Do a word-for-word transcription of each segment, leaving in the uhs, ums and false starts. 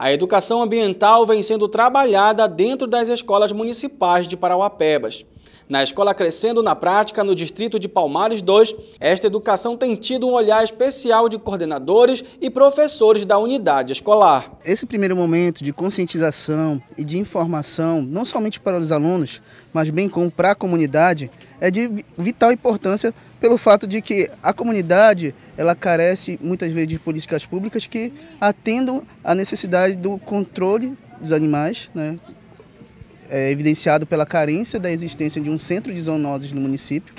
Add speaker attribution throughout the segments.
Speaker 1: A educação ambiental vem sendo trabalhada dentro das escolas municipais de Parauapebas. Na Escola Crescendo na Prática, no distrito de Palmares dois, esta educação tem tido um olhar especial de coordenadores e professores da unidade escolar.
Speaker 2: Esse primeiro momento de conscientização e de informação, não somente para os alunos, mas bem como para a comunidade, é de vital importância pelo fato de que a comunidade ela carece muitas vezes de políticas públicas que atendam à necessidade do controle dos animais, né? É evidenciado pela carência da existência de um centro de zoonoses no município.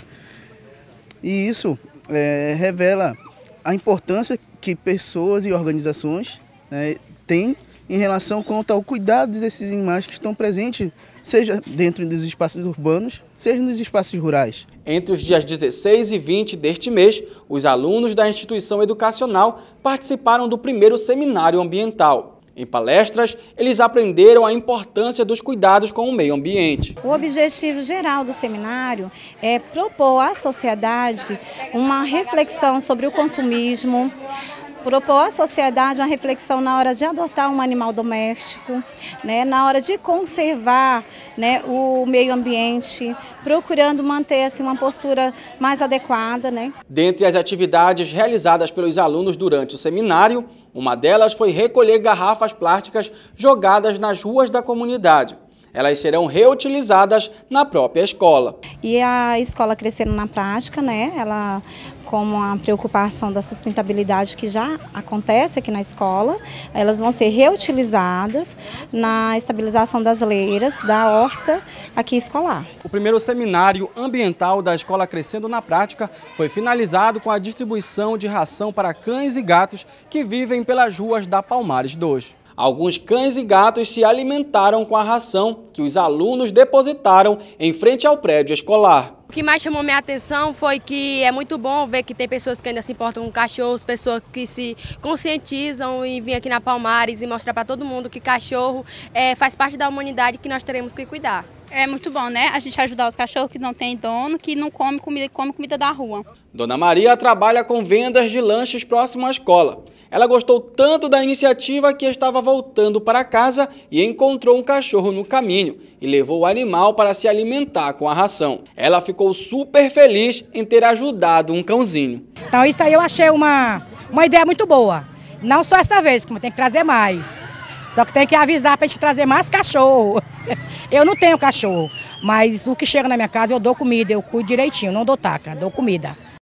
Speaker 2: E isso é, revela a importância que pessoas e organizações, né, têm em relação quanto ao cuidado desses animais que estão presentes, seja dentro dos espaços urbanos, seja nos espaços rurais.
Speaker 1: Entre os dias dezesseis e vinte deste mês, os alunos da instituição educacional participaram do primeiro seminário ambiental. Em palestras, eles aprenderam a importância dos cuidados com o meio ambiente.
Speaker 3: O objetivo geral do seminário é propor à sociedade uma reflexão sobre o consumismo, propor à sociedade uma reflexão na hora de adotar um animal doméstico, né, na hora de conservar, né, o meio ambiente, procurando manter assim, uma postura mais adequada. Né.
Speaker 1: Dentre as atividades realizadas pelos alunos durante o seminário, uma delas foi recolher garrafas plásticas jogadas nas ruas da comunidade. Elas serão reutilizadas na própria escola.
Speaker 3: E a escola Crescendo na Prática, né, ela, como a preocupação da sustentabilidade que já acontece aqui na escola, elas vão ser reutilizadas na estabilização das leiras da horta aqui escolar.
Speaker 1: O primeiro seminário ambiental da Escola Crescendo na Prática foi finalizado com a distribuição de ração para cães e gatos que vivem pelas ruas da Palmares dois. Alguns cães e gatos se alimentaram com a ração que os alunos depositaram em frente ao prédio escolar.
Speaker 4: O que mais chamou minha atenção foi que é muito bom ver que tem pessoas que ainda se importam com cachorros, pessoas que se conscientizam e vêm aqui na Palmares e mostrar para todo mundo que cachorro é, faz parte da humanidade que nós teremos que cuidar.
Speaker 5: É muito bom, né? A gente ajudar os cachorros que não têm dono, que não come comida, que come comida da rua.
Speaker 1: Dona Maria trabalha com vendas de lanches próximo à escola. Ela gostou tanto da iniciativa que estava voltando para casa e encontrou um cachorro no caminho e levou o animal para se alimentar com a ração. Ela ficou super feliz em ter ajudado um cãozinho.
Speaker 6: Então isso aí eu achei uma, uma ideia muito boa. Não só essa vez, como tem que trazer mais. Só que tem que avisar para a gente trazer mais cachorro. Eu não tenho cachorro, mas o que chega na minha casa eu dou comida, eu cuido direitinho, não dou taca, dou comida.